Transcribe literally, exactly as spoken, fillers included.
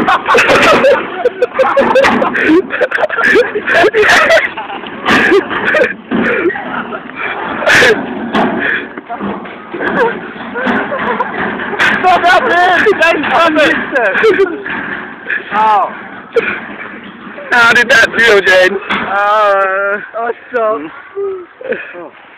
Stop that man! That's Oh. How did that feel, Jane? Uh, oh, stop. Oh.